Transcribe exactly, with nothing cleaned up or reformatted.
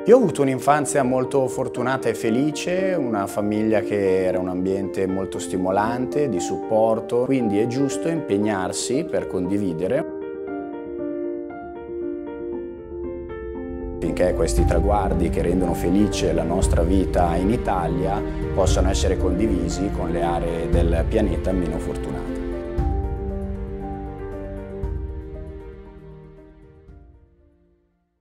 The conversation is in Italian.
Io ho avuto un'infanzia molto fortunata e felice, una famiglia che era un ambiente molto stimolante, di supporto, quindi è giusto impegnarsi per condividere finché questi traguardi che rendono felice la nostra vita in Italia possano essere condivisi con le aree del pianeta meno fortunate.